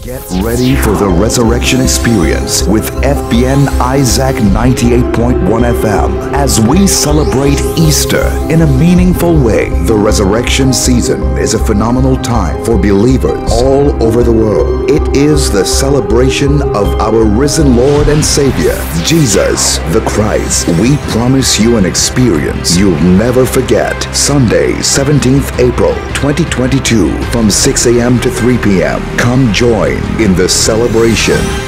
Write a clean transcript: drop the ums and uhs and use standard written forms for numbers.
Get ready for the resurrection experience with FBN Isaac 98.1 FM as we celebrate Easter in a meaningful way. The resurrection season is a phenomenal time for believers all over the world. It is the celebration of our risen Lord and Savior, Jesus the Christ. We promise you an experience you'll never forget. Sunday, 17th April 2022 from 6 a.m. to 3 p.m. Come join in the celebration.